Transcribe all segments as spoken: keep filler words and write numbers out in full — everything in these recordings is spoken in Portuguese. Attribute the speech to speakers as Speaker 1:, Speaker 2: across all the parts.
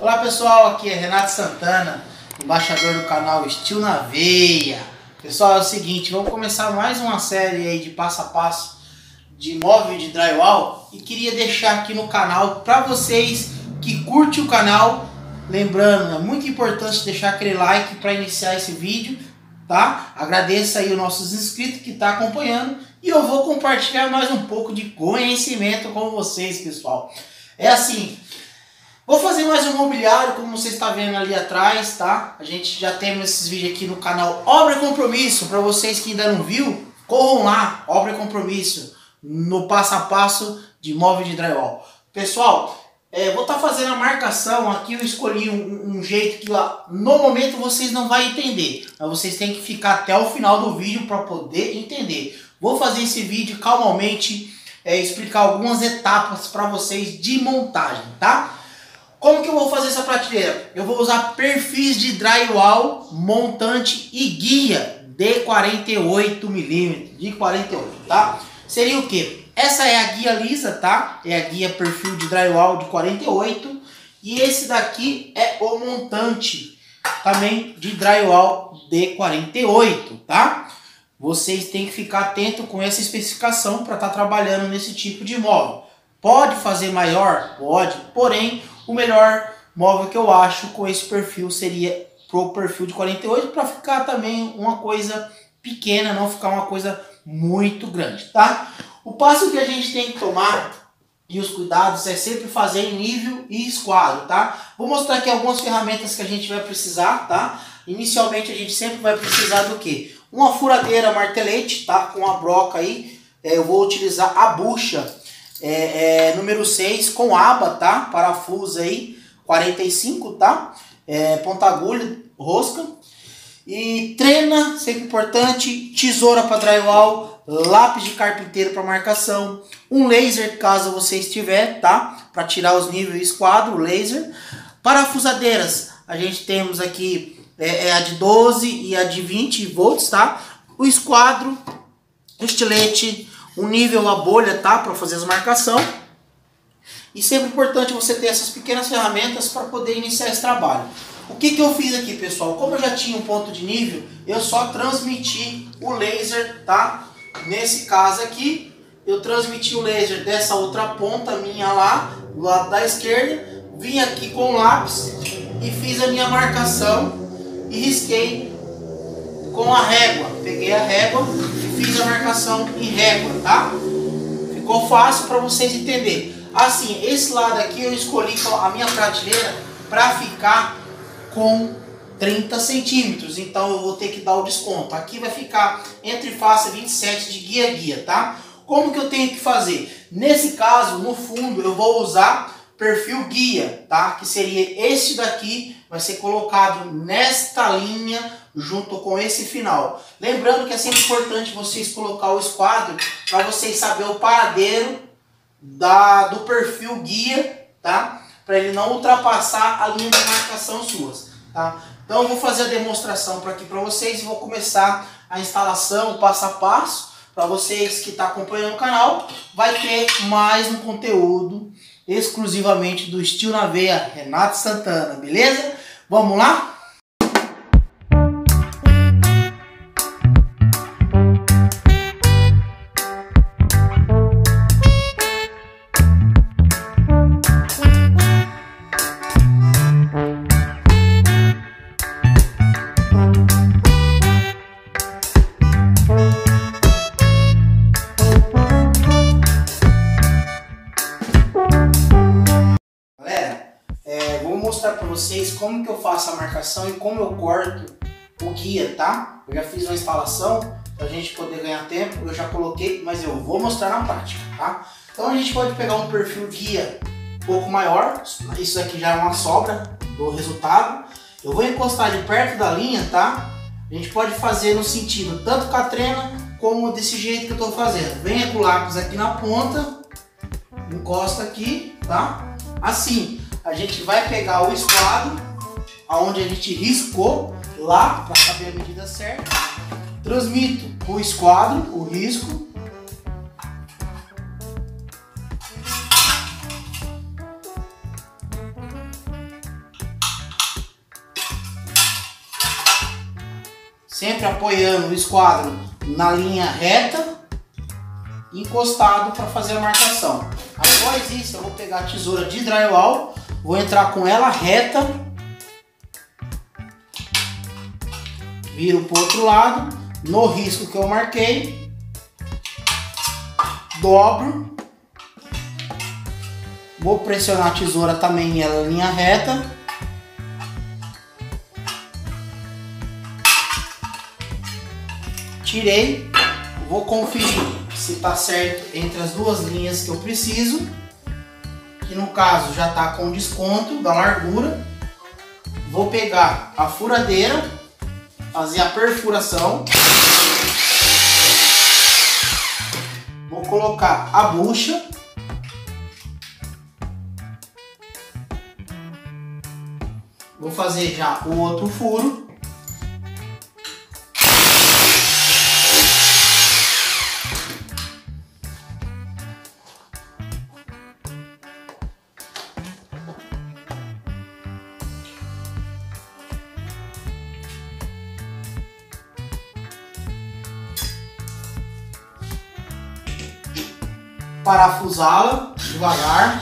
Speaker 1: Olá pessoal, aqui é Renato Santana, embaixador do canal Estilo na Veia. Pessoal, é o seguinte, vamos começar mais uma série aí de passo a passo de móvel de drywall e queria deixar aqui no canal para vocês que curtem o canal, lembrando, é muito importante deixar aquele like para iniciar esse vídeo, tá? Agradeço aí os nossos inscritos que estão acompanhando e eu vou compartilhar mais um pouco de conhecimento com vocês, pessoal. É assim, vou fazer mais um mobiliário, como você está vendo ali atrás, tá? A gente já tem esses vídeos aqui no canal Obra e Compromisso. Para vocês que ainda não viu, corram lá, Obra e Compromisso, no passo a passo de móvel de drywall. Pessoal, é, vou estar tá fazendo a marcação aqui. Eu escolhi um, um jeito que ó, no momento vocês não vão entender, mas vocês têm que ficar até o final do vídeo para poder entender. Vou fazer esse vídeo calmamente, é, explicar algumas etapas para vocês de montagem, tá? Como que eu vou fazer essa prateleira? Eu vou usar perfis de drywall, montante e guia de quarenta e oito milímetros, de quarenta e oito, tá? Seria o que? Essa é a guia lisa, tá? É a guia perfil de drywall de quarenta e oito. E esse daqui é o montante também de drywall de quarenta e oito, tá? Vocês têm que ficar atento com essa especificação para estar tá trabalhando nesse tipo de móvel. Pode fazer maior? Pode, porém o melhor móvel que eu acho com esse perfil seria pro perfil de quarenta e oito, para ficar também uma coisa pequena, não ficar uma coisa muito grande, tá? O passo que a gente tem que tomar e os cuidados é sempre fazer em nível e esquadro, tá? Vou mostrar aqui algumas ferramentas que a gente vai precisar, tá? Inicialmente a gente sempre vai precisar do que? Uma furadeira martelete, tá? Com a broca aí, é, eu vou utilizar a bucha É, é, número seis com aba, tá? Parafuso aí, quarenta e cinco, tá? É, ponta agulha, rosca. E trena, sempre importante. Tesoura para drywall, lápis de carpinteiro para marcação. Um laser, caso você estiver, tá? Para tirar os níveis esquadro, laser. Parafusadeiras, a gente temos aqui é, é a de doze e a de vinte volts, tá? O esquadro, o estilete, um nível, a bolha, tá? Para fazer as marcações. E sempre importante você ter essas pequenas ferramentas para poder iniciar esse trabalho. O que que eu fiz aqui, pessoal? Como eu já tinha um ponto de nível, eu só transmiti o laser, tá? Nesse caso aqui, eu transmiti o laser dessa outra ponta minha lá, do lado da esquerda. Vim aqui com o lápis e fiz a minha marcação e risquei com a régua. Peguei a régua e fiz a marcação em régua, tá? Ficou fácil para vocês entenderem. Assim, esse lado aqui eu escolhi a minha prateleira para ficar com trinta centímetros. Então eu vou ter que dar o desconto. Aqui vai ficar entre face vinte e sete de guia a guia, tá? Como que eu tenho que fazer? Nesse caso, no fundo, eu vou usar perfil guia, tá? Que seria este daqui, vai ser colocado nesta linha junto com esse final. Lembrando que é sempre importante vocês colocar o esquadro para vocês saberem o paradeiro da, do perfil guia, tá? Para ele não ultrapassar a linha de marcação suas, tá? Então eu vou fazer a demonstração para aqui para vocês e vou começar a instalação passo a passo. Para vocês que estão acompanhando o canal, vai ter mais um conteúdo exclusivamente do Estilo na Veia, Renato Santana, beleza? Vamos lá? Para vocês como que eu faço a marcação e como eu corto o guia, tá? Eu já fiz uma instalação para a gente poder ganhar tempo, eu já coloquei, mas eu vou mostrar na prática, tá? Então a gente pode pegar um perfil guia um pouco maior, isso aqui já é uma sobra do resultado. Eu vou encostar de perto da linha, tá? A gente pode fazer no sentido tanto com a trena como desse jeito que eu tô fazendo. Venha com o lápis aqui na ponta, encosta aqui, tá? Assim. A gente vai pegar o esquadro, aonde a gente riscou lá, para saber a medida certa. Transmito o esquadro, o risco. sempre apoiando o esquadro na linha reta, encostado para fazer a marcação. Após isso, eu vou pegar a tesoura de drywall, vou entrar com ela reta, viro para o outro lado, no risco que eu marquei, dobro, vou pressionar a tesoura também em ela linha reta, tirei, vou conferir se está certo entre as duas linhas que eu preciso, que no caso já está com desconto da largura. Vou pegar a furadeira, fazer a perfuração, vou colocar a bucha, vou fazer já o outro furo. Parafusá-la devagar.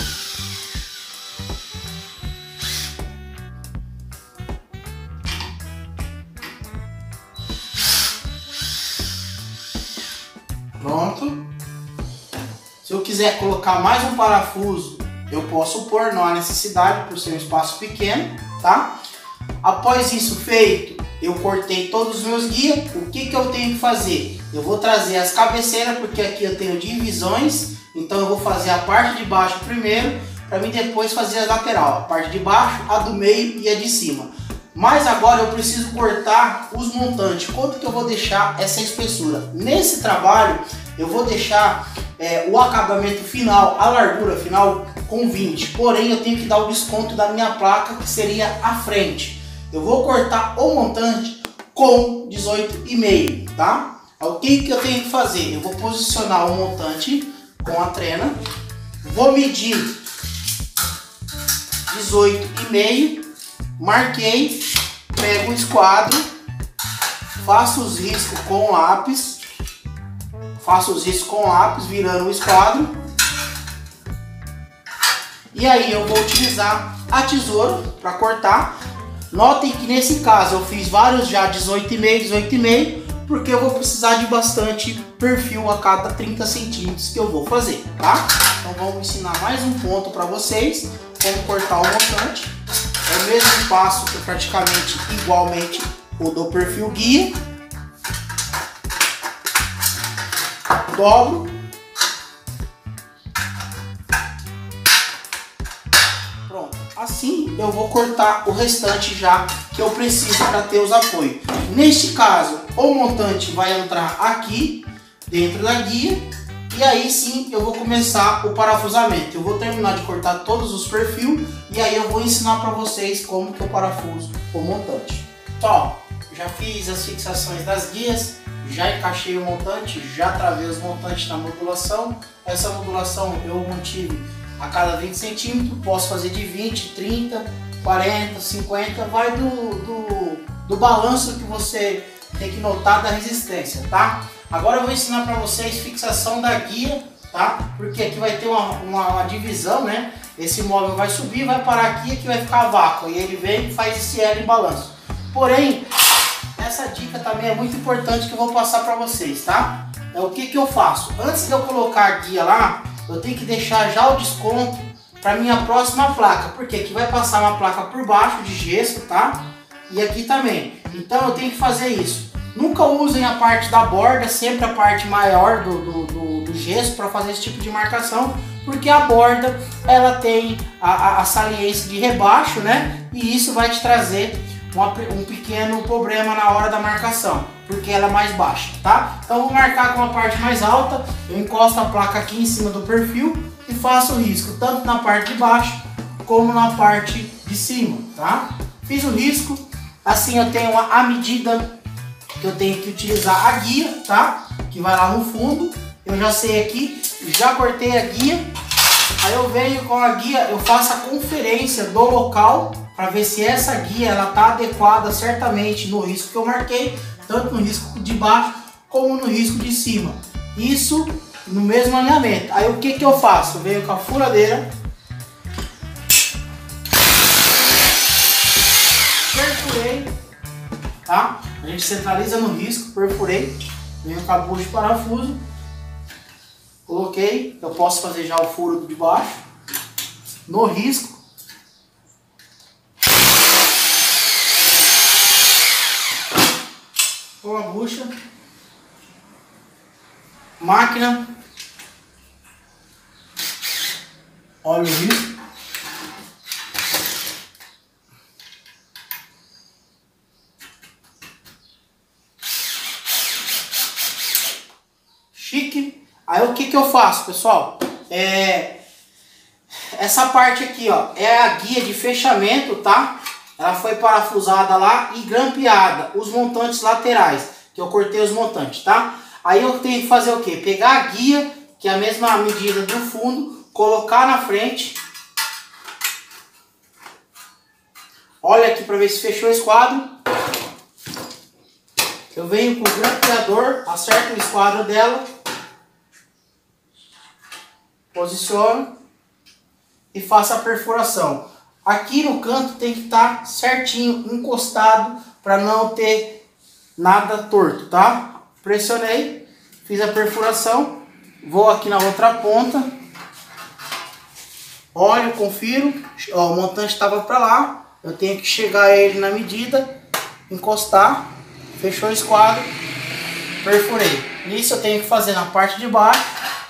Speaker 1: Pronto. Se eu quiser colocar mais um parafuso, eu posso pôr, não há necessidade por ser um espaço pequeno, tá? Após isso feito, eu cortei todos os meus guias. O que que eu tenho que fazer? Eu vou trazer as cabeceiras, porque aqui eu tenho divisões, então eu vou fazer a parte de baixo primeiro, para mim depois fazer a lateral, a parte de baixo, a do meio e a de cima. Mas agora eu preciso cortar os montantes. Quanto que eu vou deixar essa espessura? Nesse trabalho eu vou deixar é, o acabamento final, a largura final com vinte, porém eu tenho que dar o desconto da minha placa, que seria a frente. Eu vou cortar o montante com dezoito e meio, tá? O que que eu tenho que fazer? Eu vou posicionar o montante com a trena, vou medir dezoito e meio, marquei, pego o esquadro, faço os riscos com lápis, faço os riscos com lápis, virando o esquadro, e aí eu vou utilizar a tesoura para cortar. Notem que nesse caso eu fiz vários já dezoito e meio, dezoito e meio, porque eu vou precisar de bastante perfil a cada trinta centímetros que eu vou fazer, tá? Então vamos ensinar mais um ponto para vocês, como cortar o montante. É o mesmo passo que praticamente igualmente o do perfil guia. Dobro. Pronto. Assim eu vou cortar o restante já que eu preciso para ter os apoios. Neste caso, o montante vai entrar aqui dentro da guia e aí sim eu vou começar o parafusamento. Eu vou terminar de cortar todos os perfis e aí eu vou ensinar para vocês como que eu parafuso o montante. Então, já fiz as fixações das guias, já encaixei o montante, já travei os montantes na modulação. Essa modulação eu mantive a cada vinte centímetros, posso fazer de vinte, trinta, quarenta, cinquenta, vai do, do, do balanço que você tem que notar da resistência, tá? Agora eu vou ensinar para vocês fixação da guia, tá? Porque aqui vai ter uma, uma, uma divisão, né? Esse móvel vai subir, vai parar aqui, aqui vai ficar vácuo, e ele vem e faz esse L em balanço. Porém, essa dica também é muito importante que eu vou passar para vocês, tá? É o que que eu faço? Antes de eu colocar a guia lá, eu tenho que deixar já o desconto para minha próxima placa, porque aqui vai passar uma placa por baixo de gesso, tá? E aqui também. Então eu tenho que fazer isso. Nunca usem a parte da borda, sempre a parte maior do, do, do, do gesso para fazer esse tipo de marcação, porque a borda ela tem a, a, a saliência de rebaixo, né? E isso vai te trazer uma, um pequeno problema na hora da marcação, porque ela é mais baixa, tá? Então eu vou marcar com a parte mais alta, eu encosto a placa aqui em cima do perfil e faço o risco, tanto na parte de baixo como na parte de cima, tá? Fiz o risco, assim eu tenho a, a medida que eu tenho que utilizar a guia, tá? Que vai lá no fundo, eu já sei aqui, já cortei a guia, aí eu venho com a guia, eu faço a conferência do local para ver se essa guia ela tá adequada certamente no risco que eu marquei, tanto no risco de baixo como no risco de cima. Isso no mesmo alinhamento. Aí o que que eu faço? Eu venho com a furadeira, perfurei, tá? A gente centraliza no risco, perfurei, venho com a bucha de parafuso, coloquei. Eu posso fazer já o furo de baixo no risco. Com a bucha, máquina, óleo risco, chique. Aí o que que eu faço, pessoal? É, essa parte aqui, ó, é a guia de fechamento, tá? Ela foi parafusada lá e grampeada, os montantes laterais, que eu cortei os montantes, tá? Aí eu tenho que fazer o quê? Pegar a guia, que é a mesma medida do fundo, colocar na frente. Olha aqui para ver se fechou o esquadro. Eu venho com o grampeador, acerto o esquadro dela, posiciono e faço a perfuração. Aqui no canto tem que estar certinho, encostado, para não ter nada torto, tá? Pressionei, fiz a perfuração, vou aqui na outra ponta, olho, confiro, ó, o montante estava para lá, eu tenho que chegar ele na medida, encostar, fechou o esquadro, perfurei. Isso eu tenho que fazer na parte de baixo,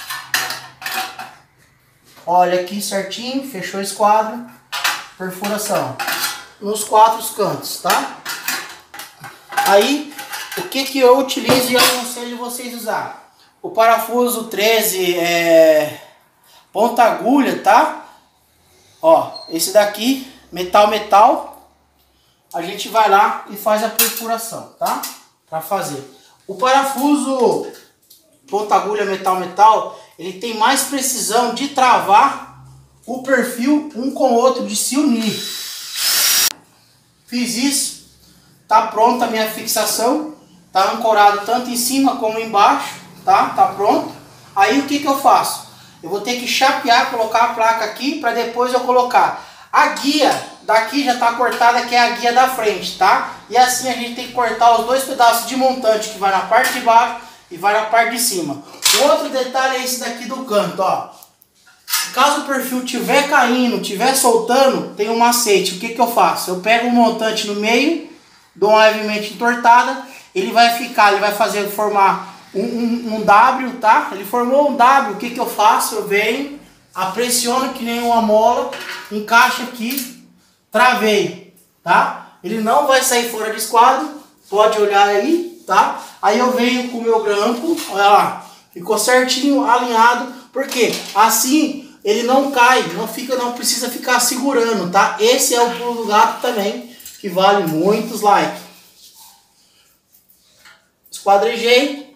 Speaker 1: olha aqui certinho, fechou o esquadro, perfuração nos quatro cantos, tá? Aí o que que eu utilizo e aconselho vocês usar? O parafuso treze é, ponta agulha, tá? Ó, esse daqui, metal metal, a gente vai lá e faz a perfuração, tá? Para fazer. O parafuso ponta agulha metal metal, ele tem mais precisão de travar o perfil um com o outro, de se unir. Fiz isso, tá pronta a minha fixação, tá ancorado tanto em cima como embaixo, tá? Tá pronto. Aí o que que eu faço? Eu vou ter que chapear, colocar a placa aqui para depois eu colocar a guia. Daqui já tá cortada, que é a guia da frente, tá? E assim a gente tem que cortar os dois pedaços de montante que vai na parte de baixo e vai na parte de cima. O outro detalhe é esse daqui do canto, ó. Caso o perfil estiver caindo, estiver soltando, tem um macete. O que que eu faço? Eu pego o montante no meio, dou uma levemente entortada, ele vai ficar, ele vai fazer formar um, um, um W, tá? Ele formou um W, o que que eu faço? Eu venho, apressiono que nem uma mola, encaixo aqui, travei, tá? Ele não vai sair fora de esquadro, pode olhar aí, tá? Aí eu venho com o meu grampo, olha lá, ficou certinho, alinhado, porque assim ele não cai, não fica, não precisa ficar segurando, tá? Esse é o pulo do gato também, que vale muitos likes. Esquadrejei,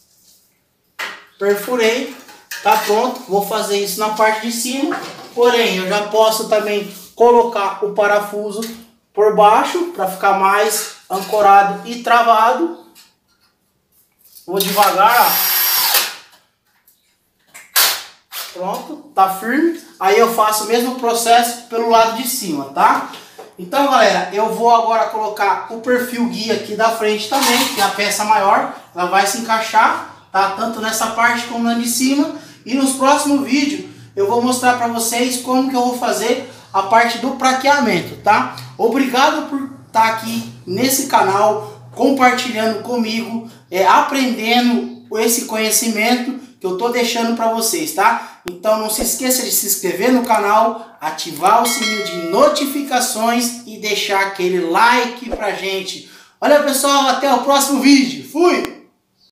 Speaker 1: perfurei, tá pronto. Vou fazer isso na parte de cima, porém eu já posso também colocar o parafuso por baixo para ficar mais ancorado e travado. Vou devagar, ó. Pronto, tá firme. Aí eu faço o mesmo processo pelo lado de cima, tá? Então, galera, eu vou agora colocar o perfil guia aqui da frente também, que é a peça maior. Ela vai se encaixar, tá? Tanto nessa parte como na de cima. E nos próximos vídeos eu vou mostrar para vocês como que eu vou fazer a parte do praqueamento, tá? Obrigado por estar aqui nesse canal, compartilhando comigo, é, aprendendo esse conhecimento que eu tô deixando para vocês, tá? Então não se esqueça de se inscrever no canal, ativar o sininho de notificações e deixar aquele like pra gente. Olha, pessoal, até o próximo vídeo. Fui!